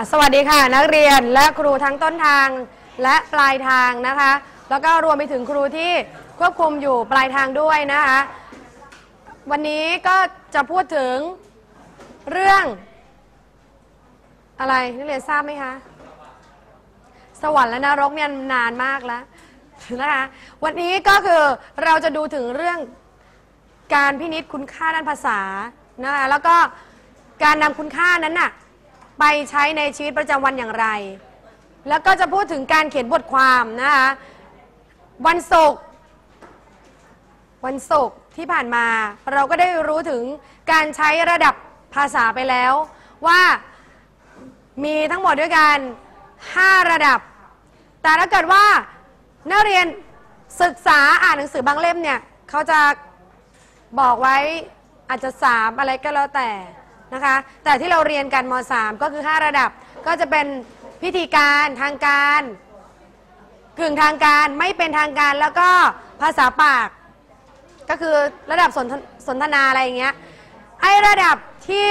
สวัสดีค่ะนักเรียนและครูทั้งต้นทางและปลายทางนะคะแล้วก็รวมไปถึงครูที่ควบคุมอยู่ปลายทางด้วยนะคะวันนี้ก็จะพูดถึงเรื่องอะไรนักเรียนทราบไหมคะสวรรค์และนรกเนี่ยนานมากแล้วนะคะวันนี้ก็คือเราจะดูถึงเรื่องการพินิจคุณค่าด้านภาษานะคะแล้วก็การนำคุณค่านั้นน่ะไปใช้ในชีวิตประจำวันอย่างไรแล้วก็จะพูดถึงการเขียนบทความนะคะวันศุกร์ที่ผ่านมาเราก็ได้รู้ถึงการใช้ระดับภาษาไปแล้วว่ามีทั้งหมดด้วยกัน5ระดับแต่ถ้าเกิดว่านักเรียนศึกษาอ่านหนังสือบางเล่มเนี่ยเขาจะบอกไว้อาจจะ3อะไรก็แล้วแต่นะคะแต่ที่เราเรียนกันม.3 ก็คือ5ระดับก็จะเป็นพิธีการทางการกึ่งทางการไม่เป็นทางการแล้วก็ภาษาปากก็คือระดับสนทนาอะไรอย่างเงี้ยไอ้ระดับที่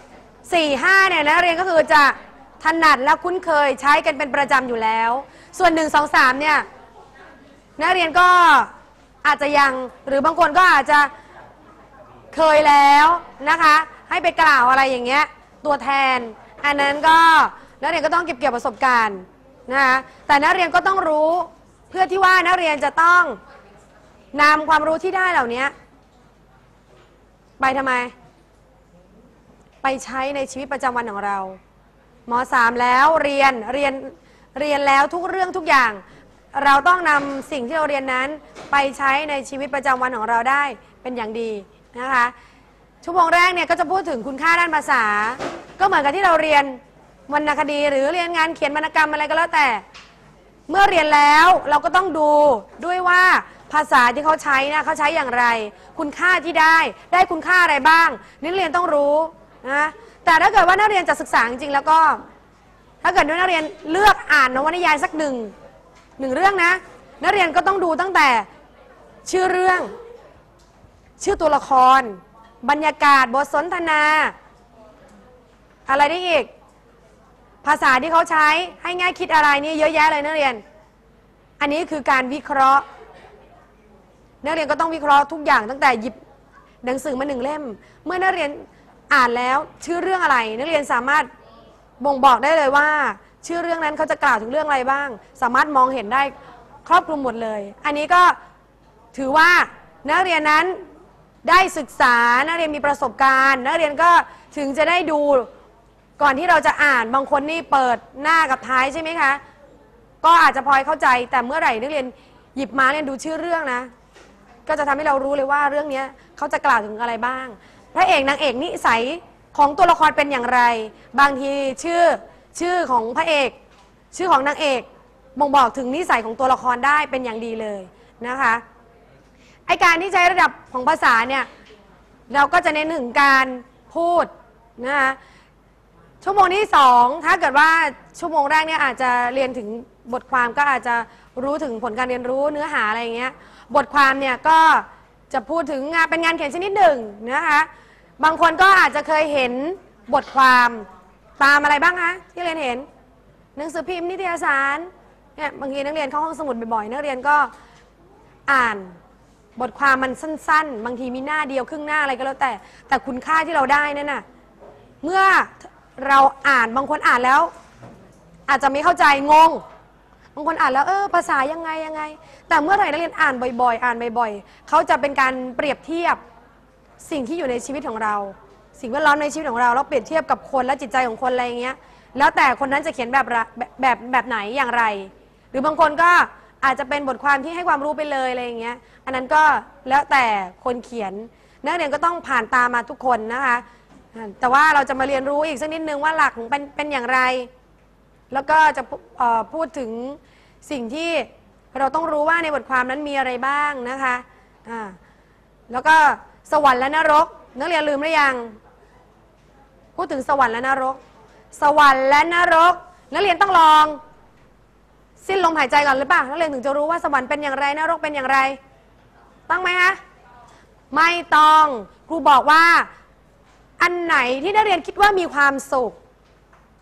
4-5 เนี่ยนักเรียนก็คือจะถนัดและคุ้นเคยใช้กันเป็นประจำอยู่แล้วส่วน1 2 3เนี่ยนักเรียนก็อาจจะยังหรือบางคนก็อาจจะเคยแล้วนะคะให้ไปกล่าวอะไรอย่างเงี้ยตัวแทนอันนั้นก็นักเรียนก็ต้องเก็บเกี่ยวประสบการณ์นะคะแต่นักเรียนก็ต้องรู้เพื่อที่ว่านักเรียนจะต้องนำความรู้ที่ได้เหล่านี้ไปทำไมไปใช้ในชีวิตประจำวันของเราม.3 แล้วเรียนแล้วทุกเรื่องทุกอย่างเราต้องนำสิ่งที่เราเรียนนั้นไปใช้ในชีวิตประจำวันของเราได้เป็นอย่างดีนะคะชั่วโมงแรกเนี่ยก็จะพูดถึงคุณค่าด้านภาษาก็เหมือนกับที่เราเรียนวรรณคดีหรือเรียนงานเขียนวรรณกรรมอะไรก็แล้วแต่เมื่อเรียนแล้วเราก็ต้องดูด้วยว่าภาษาที่เขาใช้นะเขาใช้อย่างไรคุณค่าที่ได้คุณค่าอะไรบ้างนักเรียนต้องรู้นะแต่ถ้าเกิดว่านักเรียนจะศึกษาจริงๆแล้วก็ถ้าเกิดนักเรียนเลือกอ่านนวนิยายสักหนึ่งเรื่องนะนักเรียนก็ต้องดูตั้งแต่ชื่อเรื่องชื่อตัวละครบรรยากาศบทสนทนาอะไรได้อีกภาษาที่เขาใช้ให้ง่ายคิดอะไรนี่เยอะแยะเลยนักเรียนอันนี้คือการวิเคราะห์นักเรียนก็ต้องวิเคราะห์ทุกอย่างตั้งแต่หยิบหนังสือมา1 เล่มเมื่อนักเรียนอ่านแล้วชื่อเรื่องอะไรนักเรียนสามารถบ่งบอกได้เลยว่าชื่อเรื่องนั้นเขาจะกล่าวถึงเรื่องอะไรบ้างสามารถมองเห็นได้ครอบคลุมหมดเลยอันนี้ก็ถือว่านักเรียนนั้นได้ศึกษานักเรียนมีประสบการณ์นักเรียนก็ถึงจะได้ดูก่อนที่เราจะอ่านบางคนนี่เปิดหน้ากับท้ายใช่ไหมคะก็อาจจะพลอยเข้าใจแต่เมื่อไหร่นักเรียนหยิบมาเรียนดูชื่อเรื่องนะก็จะทำให้เรารู้เลยว่าเรื่องนี้เขาจะกล่าวถึงอะไรบ้างพระเอกนางเอกนิสัยของตัวละครเป็นอย่างไรบางทีชื่อของพระเอกชื่อของนางเอกบ่งบอกถึงนิสัยของตัวละครได้เป็นอย่างดีเลยนะคะไอการที่ใช้ระดับของภาษาเนี่ยเราก็จะเน้นถึงการพูดนะคะชั่วโมงที่2ถ้าเกิดว่าชั่วโมงแรกเนี่ยอาจจะเรียนถึงบทความก็อาจจะรู้ถึงผลการเรียนรู้เนื้อหาอะไรอย่างเงี้ยบทความเนี่ยก็จะพูดถึงเป็นงานเขียนชนิดหนึ่งนะคะบางคนก็อาจจะเคยเห็นบทความตามอะไรบ้างคะที่เรียนเห็นหนังสือพิมพ์นิตยสารเนี่ยบางทีนักเรียนเข้าห้องสมุดบ่อยๆนักเรียนก็อ่านบทความมันสั้นๆบางทีมีหน้าเดียวครึ่งหน้าอะไรก็แล้วแต่คุณค่าที่เราได้นั่นน่ะเมื่อเราอ่านบางคนอ่านแล้วอาจจะไม่เข้าใจงงบางคนอ่านแล้วภาษายังไงแต่เมื่อไหร่นักเรียนอ่านบ่อยๆเขาจะเป็นการเปรียบเทียบสิ่งที่อยู่ในชีวิตของเราสิ่งแวดล้อมในชีวิตของเราแล้วเปรียบเทียบกับคนและจิตใจของคนอะไรอย่างเงี้ยแล้วแต่คนนั้นจะเขียนแบบไหนอย่างไรหรือบางคนก็อาจจะเป็นบทความที่ให้ความรู้ไปเลยอะไรอย่างเงี้ยอันนั้นก็แล้วแต่คนเขียนนักเรียนก็ต้องผ่านตามมาทุกคนนะคะแต่ว่าเราจะมาเรียนรู้อีกสักนิดนึงว่าหลักของเป็นอย่างไรแล้วก็จะพูดถึงสิ่งที่เราต้องรู้ว่าในบทความนั้นมีอะไรบ้างนะคะแล้วก็สวรรค์และนรกนักเรียนลืมหรือยังพูดถึงสวรรค์และนรกสวรรค์และนรกนักเรียนต้องลองสิ้นลมหายใจก่อนหรือเปล่านักเรียนถึงจะรู้ว่าสวรรค์เป็นอย่างไรนรกเป็นอย่างไรต้องไหมคะไม่ต้องครูบอกว่าอันไหนที่นักเรียนคิดว่ามีความสุข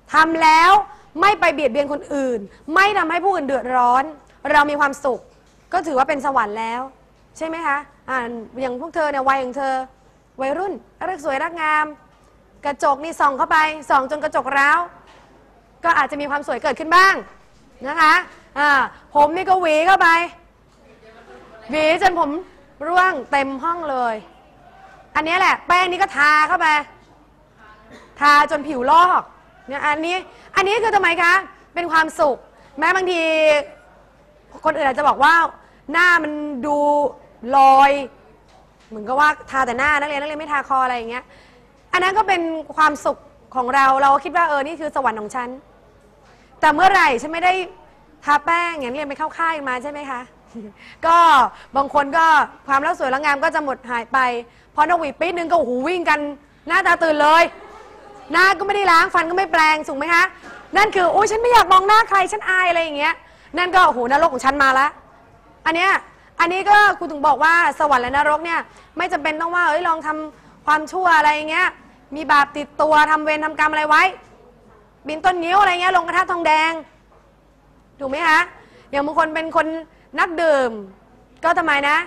ทำแล้วไม่ไปเบียดเบียนคนอื่นไม่ทำให้ผู้อื่นเดือดร้อนเรามีความสุขก็ถือว่าเป็นสวรรค์แล้วใช่ไหมคะอย่างพวกเธอเนี่ยวัยของเธอวัยรุ่นรักสวยรักงามกระจกนี่ส่องเข้าไปส่องจนกระจกร้าวก็อาจจะมีความสวยเกิดขึ้นบ้างนะคะผมนี่ก็หวีเข้าไปหวีจนผมร่วงเต็มห้องเลยอันนี้แหละแป้งนี่ก็ทาเข้าไปทาจนผิวลอกเนี่ยอันนี้คือทำไมคะเป็นความสุขแม้บางทีคนอื่นอาจจะบอกว่าหน้ามันดูลอยเหมือนกับว่าทาแต่หน้านักเรียนไม่ทาคออะไรอย่างเงี้ยอันนั้นก็เป็นความสุขของเราคิดว่านี่คือสวรรค์ของฉันแต่เมื่อไหร่ฉันไม่ได้ทาแป้งอย่างเรียนไปเข้าค่ายมาใช่ไหมคะก็บางคนก็ความรักสวยรักงามก็จะหมดหายไปพอนกหวีดปี๊ดนึงก็หูวิ่งกันหน้าตาตื่นเลยหน้าก็ไม่ได้ล้างฟันก็ไม่แปรงถูกไหมคะนั่นคือโอ้ยฉันไม่อยากมองหน้าใครฉันอายอะไรอย่างเงี้ยนั่นก็โอ้โหนรกของฉันมาละอันนี้ก็ครูถึงบอกว่าสวรรค์และนรกเนี่ยไม่จำเป็นต้องว่าลองทำความชั่วอะไรอย่างเงี้ยมีบาปติดตัวทำเวรทำกรรมอะไรไว้บินต้นนิ้วอะไรเงี้ยลงกระทะทองแดงถูกไหมคะอย่างบางคนเป็นคนนักดื่มก็ทำไมนะ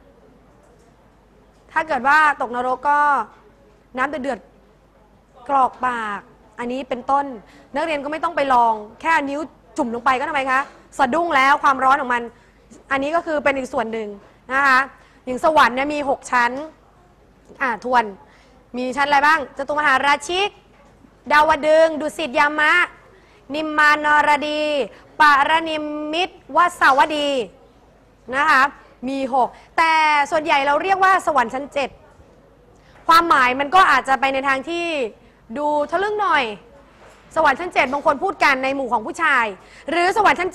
ถ้าเกิดว่าตกนรกก็น้ำเดือดกรอกปากอันนี้เป็นต้นนักเรียนก็ไม่ต้องไปลองแค่นิ้วจุ่มลงไปก็ทำไมคะสะดุ้งแล้วความร้อนของมันอันนี้ก็คือเป็นอีกส่วนหนึ่งนะคะอย่างสวรรค์เนี่ยมี6ชั้นทวนมีชั้นอะไรบ้างจตุมหาราชิกดาวดึงส์ดุสิตยามะนิมมานรดีปารนิมมิตวสาวดีนะคะมี6แต่ส่วนใหญ่เราเรียกว่าสวรรค์ชั้น7ความหมายมันก็อาจจะไปในทางที่ดูทะลึ่งหน่อยสวรรค์ชั้น7บางคนพูดกันในหมู่ของผู้ชายหรือสวรรค์ชั้น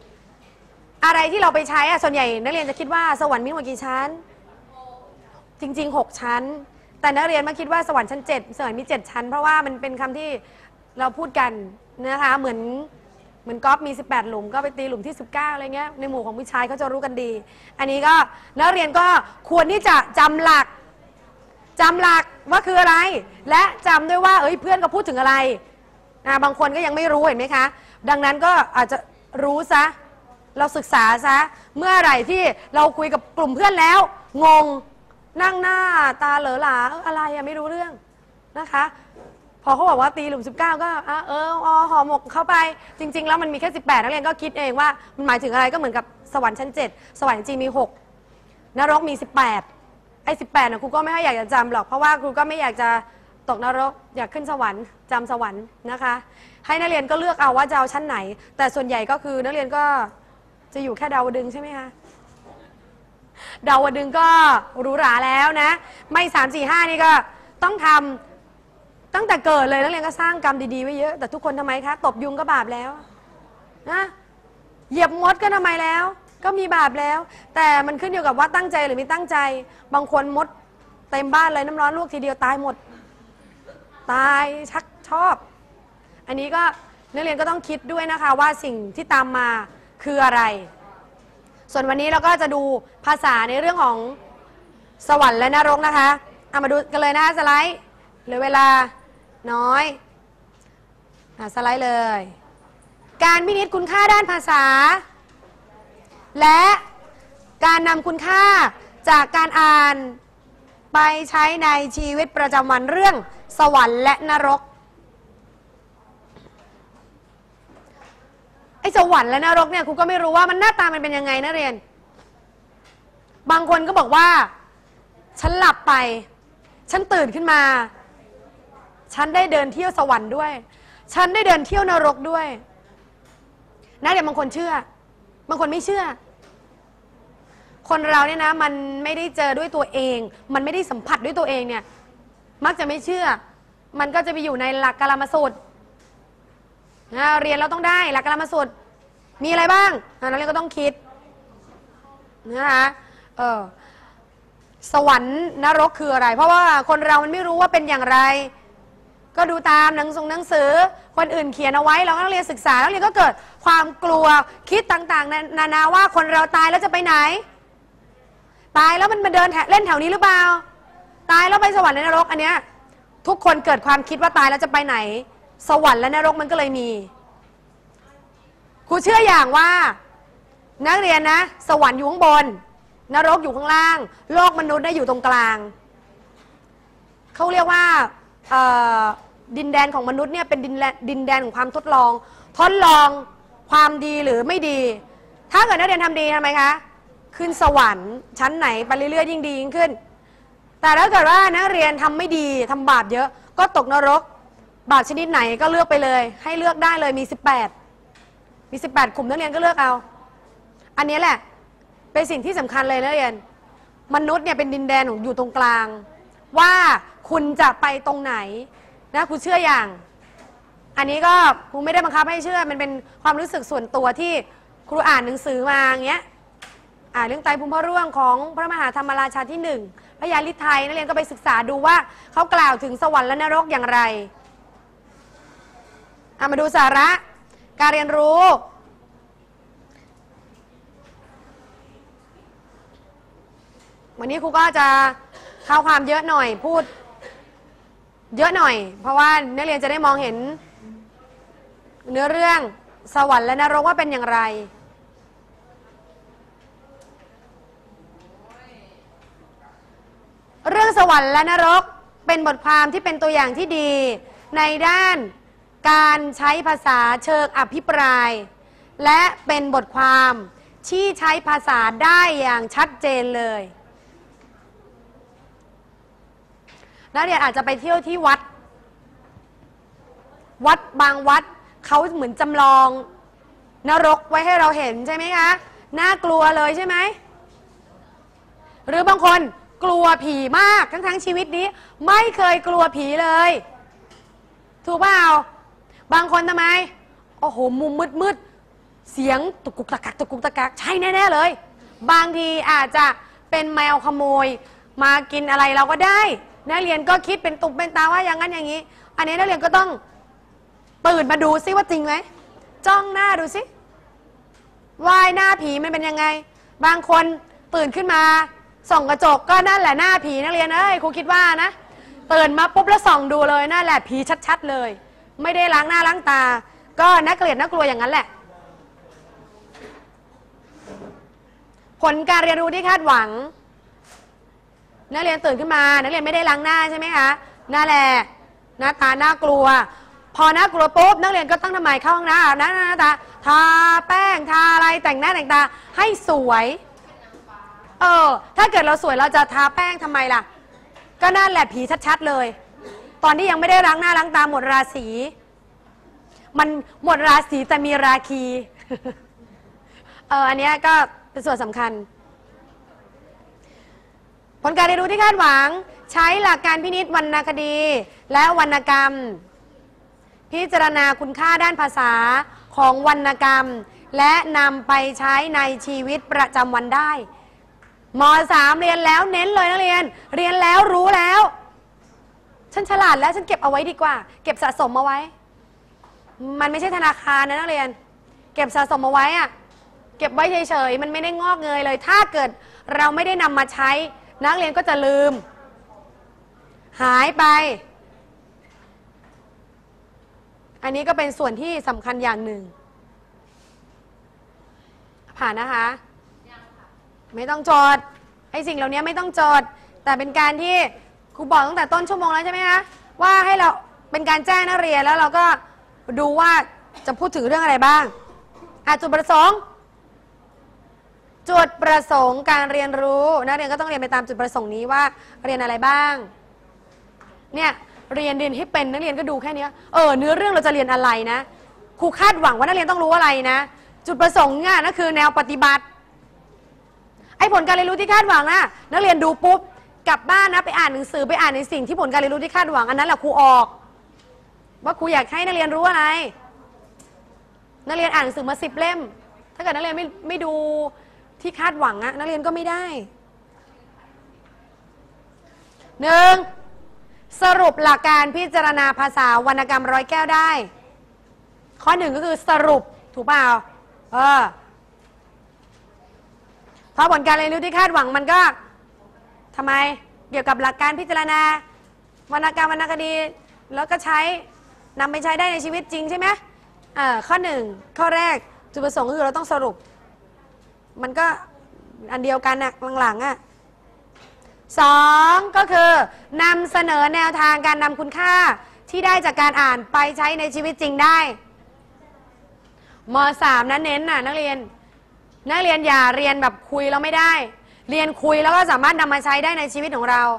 7อะไรที่เราไปใช้ส่วนใหญ่นักเรียนจะคิดว่าสวรรค์มีกี่ชั้นจริงๆ6ชั้นแต่นักเรียนมาคิดว่าสวรรค์ชั้น7สวรรค์มี7ชั้นเพราะว่ามันเป็นคำที่เราพูดกันนะคะเหมือนก๊อฟมี18หลุมก็ไปตีหลุมที่19อะไรเงี้ยในหมู่ของผู้ชายเขาจะรู้กันดีอันนี้ก็นักเรียนก็ควรที่จะจำหลักว่าคืออะไรและจำด้วยว่าเพื่อนก็พูดถึงอะไรบางคนก็ยังไม่รู้เห็นไหมคะดังนั้นก็อาจจะรู้ซะเราศึกษาซะเมื่อไหร่ที่เราคุยกับกลุ่มเพื่อนแล้วงงนั่งหน้าตาเหลอหลาอะไรไม่รู้เรื่องนะคะพอเขาบอกว่าตีหลุม19ก็ห่อหมกเข้าไปจริงๆแล้วมันมีแค่18นักเรียนก็คิดเองว่ามันหมายถึงอะไรก็เหมือนกับสวรรค์ชั้น7สวรรค์จริงมี6นรกมี18ไอ้18นะครูก็ไม่ค่อยอยากจะจำหรอกเพราะว่าครูก็ไม่อยากจะตกนรกอยากขึ้นสวรรค์จำสวรรค์นะคะให้นักเรียนก็เลือกเอาว่าจะเอาชั้นไหนแต่ส่วนใหญ่ก็คือนักเรียนก็จะอยู่แค่ดาวดึงส์ใช่ไหมคะดาวดึงส์ก็หรูหราแล้วนะไม่3 4 5นี่ก็ต้องทำตั้งแต่เกิดเลยนักเรียนก็สร้างกรรมดีๆไว้เยอะแต่ทุกคนทำไมคะตบยุงก็บาปแล้วนะเหยียบมดก็ทำไมแล้วก็มีบาปแล้วแต่มันขึ้นอยู่กับว่าตั้งใจหรือไม่ตั้งใจบางคนมดเต็มบ้านเลยน้ำร้อนลวกทีเดียวตายหมดตายชักชอบอันนี้ก็นักเรียนก็ต้องคิดด้วยนะคะว่าสิ่งที่ตามมาคืออะไรส่วนวันนี้เราก็จะดูภาษาในเรื่องของสวรรค์และนรกนะคะมาดูกันเลยนะคะสไลด์เหลือเวลาน้อยสไลด์เลยการพินิจคุณค่าด้านภาษาและการนำคุณค่าจากการอ่านไปใช้ในชีวิตประจำวันเรื่องสวรรค์และนรกไอ้สวรรค์และนรกเนี่ยครูก็ไม่รู้ว่ามันหน้าตามันเป็นยังไงนะเรียนบางคนก็บอกว่าฉันหลับไปฉันตื่นขึ้นมาฉันได้เดินเที่ยวสวรรค์ด้วยฉันได้เดินเที่ยวนรกด้วยนะเดี๋ยวบางคนเชื่อบางคนไม่เชื่อคนเราเนี่ยนะมันไม่ได้เจอด้วยตัวเองมันไม่ได้สัมผัสด้วยตัวเองเนี่ยมักจะไม่เชื่อมันก็จะไปอยู่ในหลักกลามสูตรเรียนเราต้องได้หลักกลามสูตรมีอะไรบ้างนักเรียนก็ต้องคิดนะคะสวรรค์นรกคืออะไรเพราะว่าคนเรามันไม่รู้ว่าเป็นอย่างไรก็ดูตามหนังสือคนอื่นเขียนเอาไว้เราก็เรียนศึกษาแล้วเรียนก็เกิดความกลัวคิดต่างๆนานาว่าคนเราตายแล้วจะไปไหนตายแล้วมันมาเดินเล่นแถวนี้หรือเปล่าตายแล้วไปสวรรค์ในนรกอันเนี้ยทุกคนเกิดความคิดว่าตายแล้วจะไปไหนสวรรค์และนรกมันก็เลยมีครูเชื่ออย่างว่านักเรียนนะสวรรค์อยู่ข้างบนนรกอยู่ข้างล่างโลกมนุษย์ได้อยู่ตรงกลางเขาเรียกว่าดินแดนของมนุษย์เนี่ยเป็นดินแดนของความทดลองความดีหรือไม่ดีถ้าเกิดนักเรียนทำดีทำไมคะขึ้นสวรรค์ชั้นไหนไปเรื่อยๆยิ่งดียิ่งขึ้นแต่ถ้าเกิดว่านักเรียนทำไม่ดีทำบาปเยอะก็ตกนรกบาปชนิดไหนก็เลือกไปเลยให้เลือกได้เลยมี18กลุ่มนักเรียนก็เลือกเอาอันนี้แหละเป็นสิ่งที่สำคัญเลยนักเรียนมนุษย์เนี่ยเป็นดินแดนของอยู่ตรงกลางว่าคุณจะไปตรงไหนนะคุณเชื่ออย่างอันนี้ก็ครูไม่ได้บังคับให้เชื่อมันเป็นความรู้สึกส่วนตัวที่ครูอ่านหนังสือมาอย่างเงี้ยเรื่องไตรภูมิพระร่วงของพระมหาธรรมราชาที่1พระยาฤทัยนักเรียนก็ไปศึกษาดูว่าเขากล่าวถึงสวรรค์และนรกอย่างไรมาดูสาระการเรียนรู้วันนี้ครูก็จะเข้าความเยอะหน่อยพูดเยอะหน่อยเพราะว่านักเรียนจะได้มองเห็นเนื้อเรื่องสวรรค์และนรกว่าเป็นอย่างไรเรื่องสวรรค์และนรกเป็นบทความที่เป็นตัวอย่างที่ดีในด้านการใช้ภาษาเชิงอภิปรายและเป็นบทความที่ใช้ภาษาได้อย่างชัดเจนเลยนักเรียนอาจจะไปเที่ยวที่วัดบางวัดเขาเหมือนจำลองนรกไว้ให้เราเห็นใช่ไหมคะน่ากลัวเลยใช่ไหมหรือบางคนกลัวผีมากทั้งชีวิตนี้ไม่เคยกลัวผีเลยถูกเปล่าบางคนทำไมโอ้โหมุมมืดเสียงตุกกุกตะกักใช่แน่ๆเลยบางทีอาจจะเป็นแมวขโมยมากินอะไรเราก็ได้นักเรียนก็คิดเป็นตุกเป็นตาว่าอย่างนั้นอย่างนี้อันนี้นักเรียนก็ต้องตื่นมาดูซิว่าจริงไหมจ้องหน้าดูซิว่ายหน้าผีมันเป็นยังไงบางคนตื่นขึ้นมาส่องกระจกก็นั่นแหละหน้าผีนักเรียนครูคิดว่านะตื่นมาปุ๊บแล้วส่องดูเลยนั่นแหละผีชัดๆเลยไม่ได้ล้างหน้าล้างตาก็น่าเกลียดน่ากลัวอย่างนั้นแหละผลการเรียนรู้ที่คาดหวังนักเรียนตื่นขึ้นมานักเรียนไม่ได้ล้างหน้าใช่ไหมคะนั่นแหละหน้าตาน่ากลัวพอน่ากลัวปุ๊บนักเรียนก็ต้องทำไมเข้าห้องน้ำหน้าตาทาแป้งทาอะไรแต่งหน้าแต่งตาให้สวยถ้าเกิดเราสวยเราจะทาแป้งทำไมล่ะก็นั่นแหละผีชัดๆเลยตอนที่ยังไม่ได้ล้างหน้าล้างตาหมดราศีมันหมดราศีแต่มีราคีอันนี้ก็เป็นส่วนสำคัญผลการเรียนรู้ที่คาดหวังใช้หลักการพินิจวรรณคดีและวรรณกรรมพิจารณาคุณค่าด้านภาษาของวรรณกรรมและนำไปใช้ในชีวิตประจำวันได้ม.3 เรียนแล้วเน้นเลยนักเรียนเรียนแล้วรู้แล้วฉันฉลาดแล้วฉันเก็บเอาไว้ดีกว่าเก็บสะสมเอาไว้มันไม่ใช่ธนาคารนะนักเรียนเก็บสะสมเอาไว้เก็บไว้เฉยๆมันไม่ได้งอกเงยเลยถ้าเกิดเราไม่ได้นำมาใช้นักเรียนก็จะลืมหายไปอันนี้ก็เป็นส่วนที่สำคัญอย่างหนึ่งผ่านนะคะไม่ต้องจดไอ้สิ่งเหล่านี้ไม่ต้องจดแต่เป็นการที่ครูบอกตั้งแต่ต้นชั่วโมงแล้วใช่ไหมคะว่าให้เราเป็นการแจ้งนักเรียนแล้วเราก็ดูว่าจะพูดถึงเรื่องอะไรบ้างจุดประสงค์การเรียนรู้นักเรียนก็ต้องเรียนไปตามจุดประสงค์นี้ว่าเรียนอะไรบ้างเนี่ยเรียนให้เป็นนักเรียนก็ดูแค่นี้เนื้อเรื่องเราจะเรียนอะไรนะครูคาดหวังว่านักเรียนต้องรู้อะไรนะจุดประสงค์เนี่ยนั่นคือแนวปฏิบัติไอ้ผลการเรียนรู้ที่คาดหวังนะนักเรียนดูปุ๊บกลับบ้านนะไปอ่านหนังสือไปอ่านในสิ่งที่ผลการเรียนรู้ที่คาดหวังอันนั้นแหละครูออกว่าครูอยากให้นักเรียนรู้อะไรนักเรียนอ่านหนังสือมา10 เล่มถ้าเกิดนักเรียนไม่ดูที่คาดหวังนักเรียนก็ไม่ได้ 1. สรุปหลักการพิจารณาภาษาวรรณกรรมร้อยแก้วได้ข้อ 1ก็คือสรุปถูกเปล่าเพราะผลการเรียนรู้ที่คาดหวังมันก็ทำไมเกี่ยวกับหลักการพิจารณาวรรณกรรมวรรณคดีแล้วก็ใช้นำไปใช้ได้ในชีวิตจริงใช่ไหมข้อหนึ่งข้อแรกจุดประสงค์ก็คือเราต้องสรุปมันก็อันเดียวกันนะหลังๆอ่ะสองก็คือนำเสนอแนวทางการนำคุณค่าที่ได้จากการอ่านไปใช้ในชีวิตจริงได้ม.3 นั้นเน้นน่ะนักเรียนอย่าเรียนแบบคุยแล้วไม่ได้เรียนคุยแล้วก็สามารถนำมาใช้ได้ในชีวิตของเรา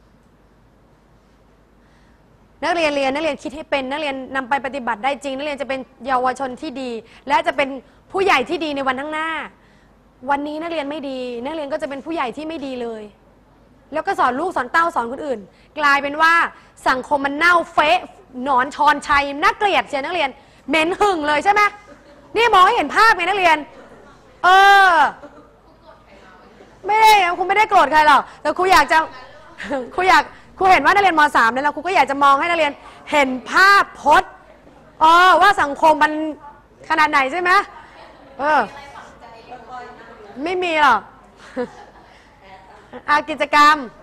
นักเรียนคิดให้เป็นนักเรียนนำไปปฏิบัติได้จริงนักเรียนจะเป็นเยาวชนที่ดีและจะเป็นผู้ใหญ่ที่ดีในวันข้างหน้าวันนี้นักเรียนไม่ดีนักเรียนก็จะเป็นผู้ใหญ่ที่ไม่ดีเลยแล้วก็สอนลูกสอนเต้าสอนคนอื่นกลายเป็นว่าสังคมมันเน่าเฟะหนอนชอนชัยน่าเกลียดเชียวนักเรียนเหม็นหึ่งเลยใช่ไหมนี่มองให้เห็นภาพไงนักเรียนไม่ได้ครูไม่ได้โกรธใครหรอกแต่ครูอยากจะครูเห็นว่านักเรียนม.3 เนี่ยแล้วครูก็อยากจะมองให้นักเรียนเห็นภาพพจน์ว่าสังคมมันขนาดไหนใช่ไหมไม่มีหรอกกิจกรรม